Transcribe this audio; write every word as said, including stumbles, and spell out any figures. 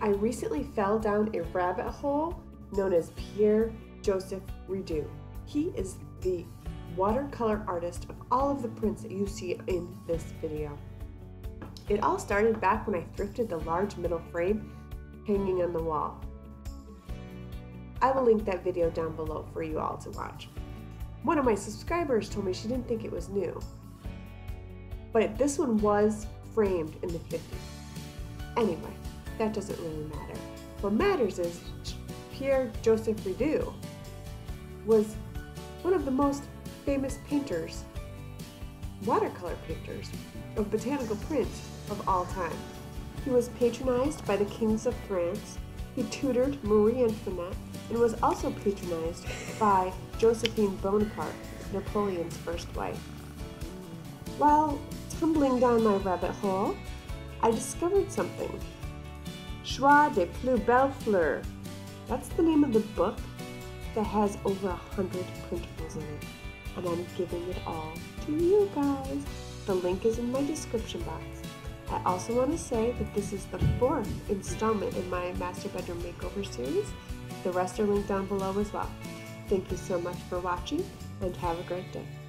I recently fell down a rabbit hole known as Pierre Joseph Rideau. He is the watercolor artist of all of the prints that you see in this video. It all started back when I thrifted the large metal frame hanging on the wall. I will link that video down below for you all to watch. One of my subscribers told me she didn't think it was new, but this one was framed in the fifties. Anyway, that doesn't really matter. What matters is Pierre Joseph Rideau was one of the most famous painters, watercolor painters, of botanical print of all time. He was patronized by the kings of France. He tutored Marie Antoinette and was also patronized by Josephine Bonaparte, Napoleon's first wife. While tumbling down my rabbit hole, I discovered something. Choix des plus belles fleurs. That's the name of the book that has over a hundred printables in it, and I'm giving it all to you guys. The link is in my description box. I also want to say that this is the fourth installment in my Master Bedroom Makeover series. The rest are linked down below as well. Thank you so much for watching, and have a great day.